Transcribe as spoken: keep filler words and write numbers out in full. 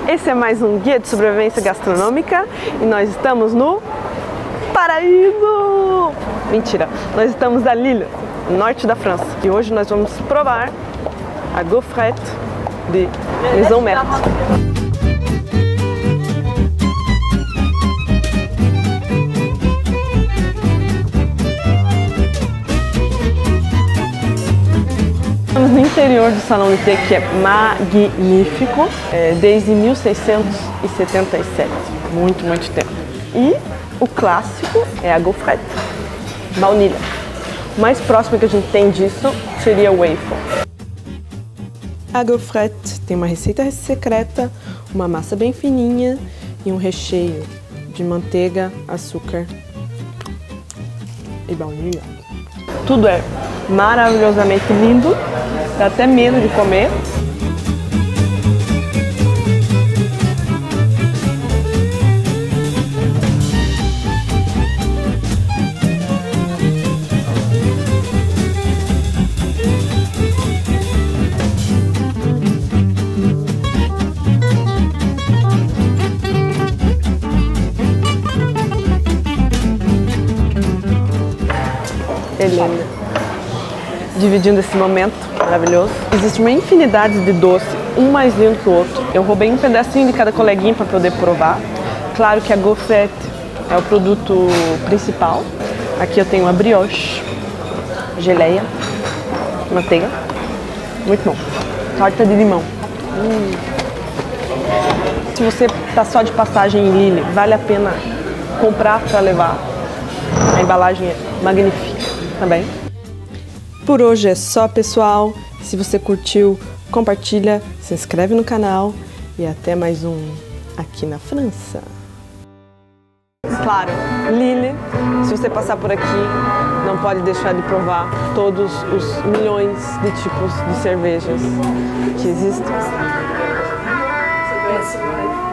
Esse é mais um guia de sobrevivência gastronômica e nós estamos no paraíso! Mentira, nós estamos a Lille, no norte da França. E hoje nós vamos provar a gaufrette de Maison Merte. Estamos no interior do Salão de Thé, que é magnífico, é, desde mil seiscentos e setenta e sete, muito, muito tempo. E o clássico é a gaufrette, baunilha. O mais próximo que a gente tem disso seria o waffle. A gaufrette tem uma receita secreta, uma massa bem fininha e um recheio de manteiga, açúcar e baunilha. Tudo é maravilhosamente lindo, dá até medo de comer. Helena, dividindo esse momento maravilhoso. Existe uma infinidade de doces, um mais lindo que o outro. Eu roubei um pedacinho de cada coleguinha para poder provar. Claro que a gaufrette é o produto principal. Aqui eu tenho a brioche, geleia, manteiga, muito bom. Torta de limão. Hum. Se você está só de passagem em Lille, vale a pena comprar para levar. A embalagem é magnífica também. Por hoje é só, pessoal. Se você curtiu, compartilha, se inscreve no canal e até mais um aqui na França. Claro, Lille, se você passar por aqui, não pode deixar de provar todos os milhões de tipos de cervejas que existem.